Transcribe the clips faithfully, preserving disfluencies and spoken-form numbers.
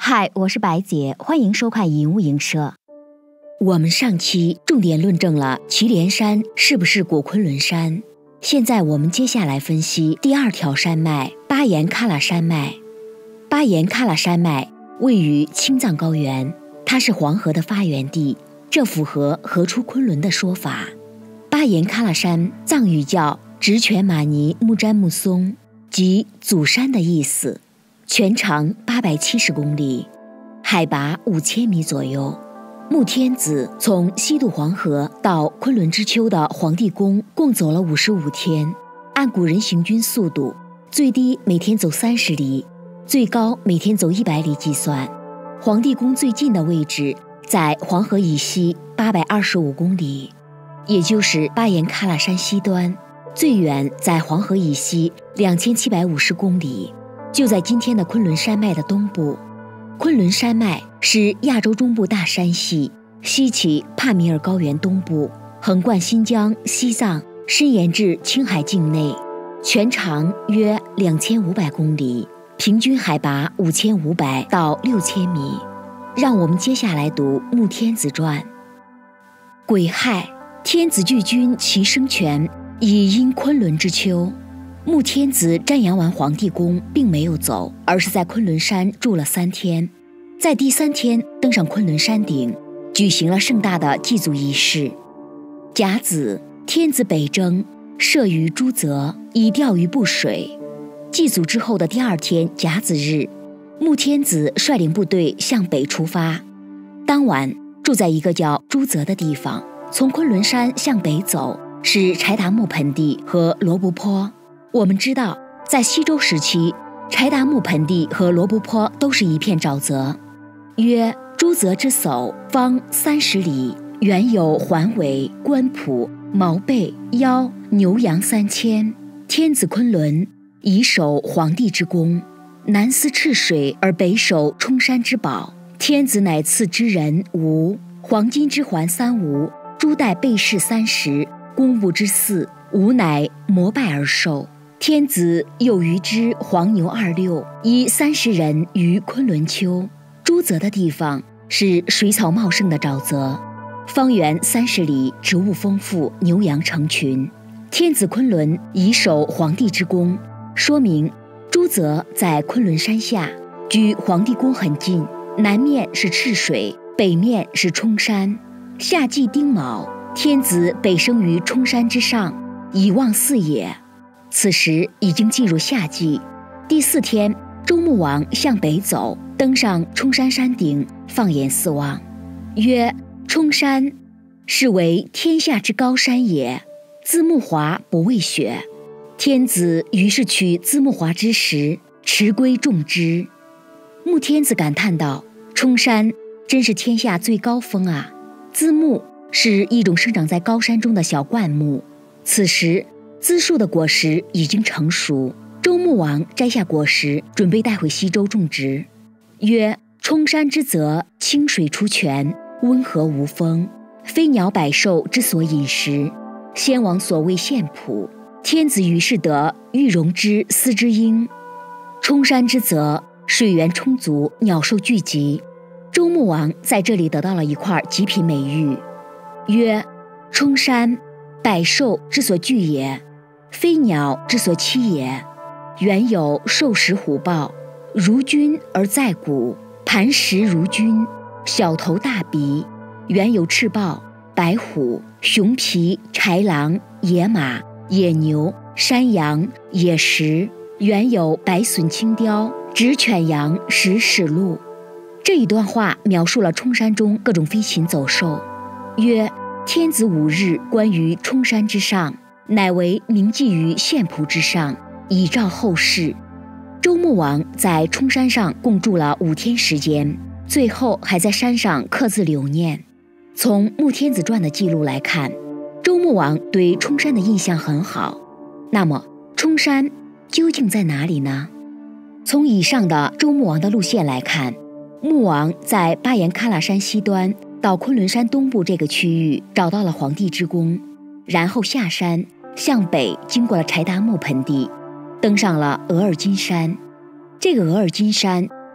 嗨，我是白姐，欢迎收看银物营社。我们上期重点论证了祁连山是不是古昆仑山，现在我们接下来分析第二条山脉巴颜喀拉山脉。巴颜喀拉山脉位于青藏高原，它是黄河的发源地，这符合河出昆仑的说法。巴颜喀拉山藏语叫直权玛尼木詹木松，即祖山的意思，全长八百七十公里，海拔五千米左右。穆天子从西渡黄河到昆仑之丘的黄帝宫共走了五十五天，按古人行军速度，最低每天走三十里，最高每天走一百里计算。黄帝宫最近的位置在黄河以西八百二十五公里，也就是巴颜喀拉山西端，最远在黄河以西两千七百五十公里，就在今天的昆仑山脉的东部。昆仑山脉是亚洲中部大山系，西起帕米尔高原东部，横贯新疆、西藏，伸延至青海境内，全长约两千五百公里，平均海拔五千五百到六千米。让我们接下来读穆天子传。癸亥，天子聚君其生权，以因昆仑之丘。穆天子瞻仰完黄帝宫，并没有走，而是在昆仑山住了三天。在第三天登上昆仑山顶，举行了盛大的祭祖仪式。甲子，天子北征，设于朱泽，以钓鱼布水。祭祖之后的第二天甲子日，穆天子率领部队向北出发。当晚住在一个叫朱泽的地方。从昆仑山向北走是柴达木盆地和罗布泊。我们知道，在西周时期，柴达木盆地和罗布泊都是一片沼泽。曰：朱泽之叟，方三十里，原有环尾、关浦、毛背、腰、牛羊三千。天子昆仑，以守黄帝之宫，南司赤水而北守冲山之宝。天子乃赐之人无黄金之环三吴，朱代备饰三十，公物之四，吾乃膜拜而受。天子又于之黄牛二六，以三十人于昆仑丘。朱泽的地方是水草茂盛的沼泽，方圆三十里，植物丰富，牛羊成群。天子昆仑以守黄帝之宫，说明朱泽在昆仑山下，距黄帝宫很近，南面是赤水，北面是冲山。夏季丁卯，天子北升于冲山之上，以望四野。此时已经进入夏季。第四天，周穆王向北走，登上冲山山顶，放眼四望，曰：冲山，是为天下之高山也，兹木华不畏雪。天子于是取兹木华之石，持圭种之。穆天子感叹道：冲山真是天下最高峰啊！兹木是一种生长在高山中的小灌木，此时兹树的果实已经成熟，周穆王摘下果实，准备带回西周种植。曰：冲山之泽，清水出泉，温和无风，非鸟百兽之所饮食，先王所谓献普。天子于是得玉容之丝之鹰。冲山之泽，水源充足，鸟兽聚集。周穆王在这里得到了一块极品美玉。曰：冲山，百兽之所聚也，非鸟之所栖也。原有兽食虎豹，如君而在骨，盘石如君，小头大鼻。原有赤豹、白虎、熊皮、豺狼、野马、野牛、山羊、野石。原有白隼、青雕、直犬羊、食史鹿。这一段话描述了冲山中各种飞禽走兽。曰：天子五日观于冲山之上，乃为铭记于献普之上，以照后世。周穆王在冲山上共住了五天时间，最后还在山上刻字留念。从穆天子传的记录来看，周穆王对冲山的印象很好。那么冲山究竟在哪里呢？从以上的周穆王的路线来看，穆王在巴颜喀拉山西端到昆仑山东部这个区域找到了黄帝之宫，然后下山向北经过了柴达木盆地，登上了额尔金山。这个额尔金山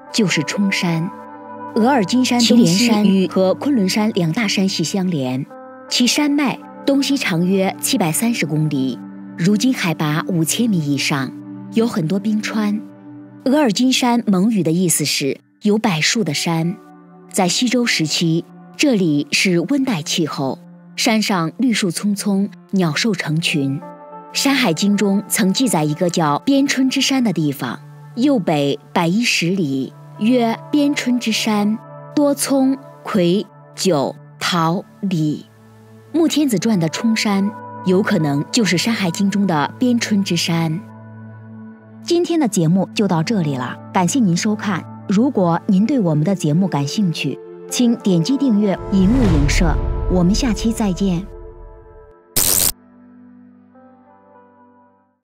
就是冲山。额尔金山祁连山与和昆仑山两大山系相连，其山脉东西长约七百三十公里，如今海拔五千米以上，有很多冰川。额尔金山蒙语的意思是有柏树的山，在西周时期，这里是温带气候，山上绿树葱葱，鸟兽成群。《山海经》中曾记载一个叫边春之山的地方，右北百一十里，曰边春之山，多葱、葵、韭、桃、李。穆天子传的冲山有可能就是《山海经》中的边春之山。今天的节目就到这里了，感谢您收看。如果您对我们的节目感兴趣，请点击订阅“引物影社”，我们下期再见。